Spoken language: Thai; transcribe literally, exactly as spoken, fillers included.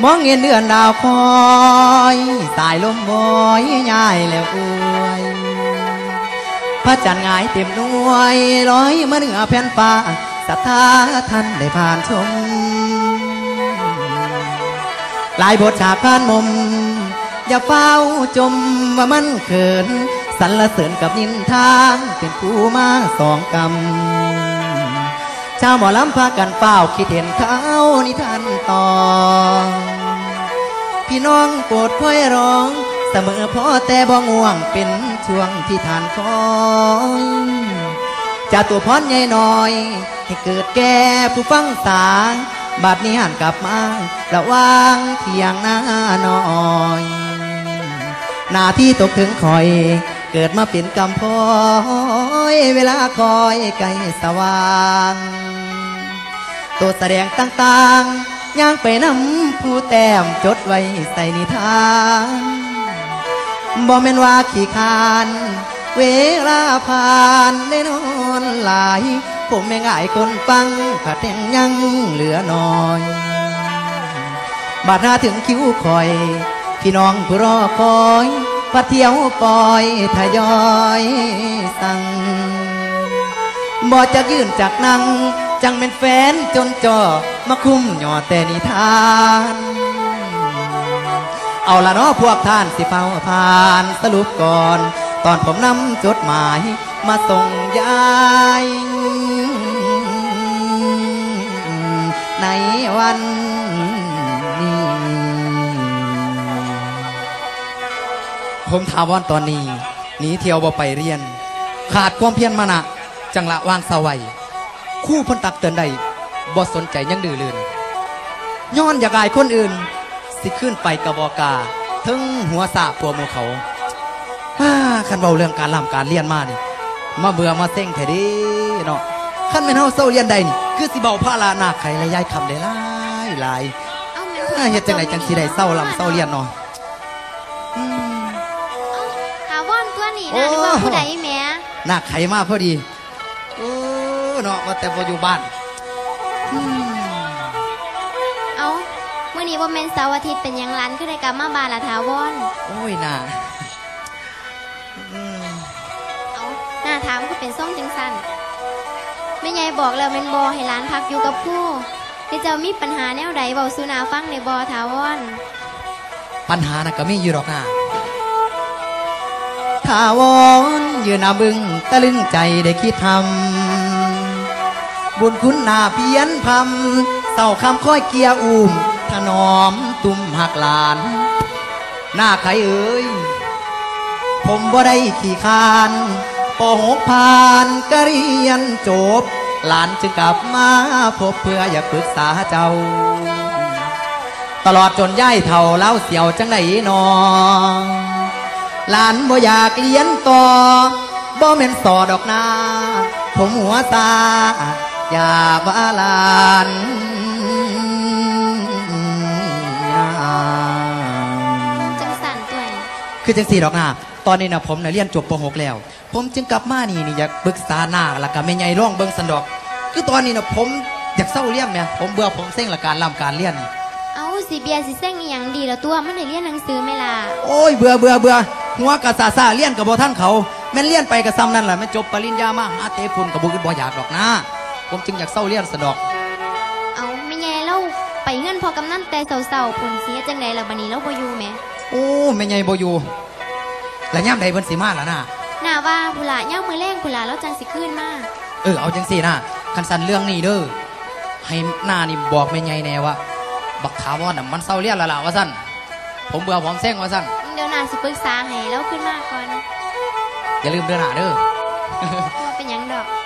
มองเห็นเดือนดาวคอยสายลมบอยย่ายแล้วอวยพระจันทร์งายเต็มหน่วยลอยมาเหนือแผ่นฟ้าศรัทธาท่านได้ผ่านชมหลายบทฉากผ่านมุมอย่าเฝ้าจมว่ามันเขินสรรเสริญกับนินทางเป็นผู้มาสองกรรมชาวหมอลำพากันเฝ้าคิดเห็นเขานิทานต่อพี่น้องโปรดค่อยร้องเสมอพอแต่บ่ง่วงเป็นช่วงที่ทานคอยจะตัวพรใหญ่น้อยให้เกิดแก่ผู้ฟังสางบัดนี้หันกลับมาระวังเที่ยงหน้าน้อยหน้าที่ตกถึงคอยเกิดมาเป็นกำพอยเวลาคอยใกล้สว่างตัวแสดงต่างๆย่างไปนำผู้แต้มจดไว้ใส่นิทานบ่แม่นว่าขี้คานเวลาผ่านได้นอนหลายผมไม่ง่ายคนฟังขาดแห่งยังเหลือน้อยบาดหน้าถึงคิ้วคอยพี่น้องผู้รอคอยพาเที่ยวปล่อยทยอยสั่งบ่จะยื่นจากนั่งจังเป็นแฟนจนจ่อมาคุ้มหย่อแต่นิทานเอาละเนาะพวกท่านสิเฝ้าผ่านสรุปก่อนตอนผมนำจดหมายมาส่งยายในวันนี้ผมถามว่าตอนนี้หนีเที่ยวบ่ไปเรียนขาดความเพียรมานะจังละวางสวัยคู่พ้นตักเตือนใดบ่สนใจยังดื้อลื่นย้อนอยากอายคนอื่นสิขึ้นไปกระบอกาถึงหัวสะปัวมูเขาขันเบาเรื่องการล่ำการเรียนมานี่มาเบื่อมาเซ็งแท้ดิเนาะขันเป็นเฮาเศร้าเรียนใดนี่คือสิเบาผ้าลาหน้าไข่และย้ายคำได้หลายหลายเฮ็ดจังไหนจังสิได้เศร้าล่ำเศร้าเรียนเนาะหาว่อนตัวนี้นะหรือว่าผู้ใดแม่หน้าไข่มาพอดีโอ้เนาะว่าแต่พออยู่บ้านเอาเมื่อนี้ว่าแม่นเสาร์อาทิตย์เป็นยังร้านก็ได้กลับมาบ้านละถาวรโอ้ยน่าเอาหน้าถามก็เป็นส่งจังสันไม่ใหญ่บอกแล้วแม่นบอให้ร้านพักอยู่กับผู้ที่เจ้ามีปัญหาแนวใดเบาสุนาฟังในบอถาวรปัญหาน่ะก็มีอยู่หรอกนะถาวรยืนหน้าบึงตะลึงใจได้คิดทำบุญคุณหน้าเพียนพำเศร้าคำค่อยเกียอุ้มถนอมตุ่มหักหลานหน้าใครเอ่ยผมบ่ได้ขี่คานปหกผ่านกเรียนจบหลานจึงกลับมาพบเพื่ออยากปรึกษาเจ้าตลอดจนย่ายเท่าเล่าเสียวจังไหนนอหลานบ่อยากเรียนต่อบ่แม่นสอดอกนาผมหัวตาอยากว่าหลานจังสันตัวคือจังสี่ดอกนาตอนนี้นะผมนะเรียนจบปหกแล้วผมจึงกลับมานี่นี่อยากปรึกษาหน้าละกันไม่ใหญ่ร่องเบิ้งสันดอกคือตอนนี้นะผมอยากเศร้าเรียนเนี่ยผมเบื่อผมเส้งละการลำการเรียนเอาสิเบียสิเส้งอย่างดีแล้วตัวมันได้เรียนหนังสือไหมล่ะโอ้ยเบื่อเบื่อเบื่อหัวกะซาซาเรียนกับบ่ท่านเขาแม่นเรียนไปกับซ้ำนั่นแหละแม่จบปริญญามาหาเตะฝุ่นกับบุกบ่อยากดอกนะผมจึงอยากเศร้าเรียนสะดอกเอาไม่ใหญ่เล่าไปเงินพอกำนั่นแต่เศร้าๆผลเสียจังไดล่ะบัดนี้เราบ่อยู่แม่โอ้ไม่ใหญ่บ่อยู่แล้วย่ำใดเพิ่นสิมาล่ะนะน่าว่าผู้ละย่ำมือแรงผู้ละแล้วจังสิขึ้นมาเออเอาจังสินะคันสันเรื่องนี้เด้อให้หน้านี่บอกไม่ใหญ่แน่ว่าบักถาวรน่ะมันเศร้าเรียนแล้วล่ะว่าสั่นผมเบื่อผมเซ็งว่าสั่นเดี๋ยวหน้าสิปรึกษาให้แล้วขึ้นมาก่อนอย่าลืมเด้อหน้าเด้อว่าเป็นยังดอก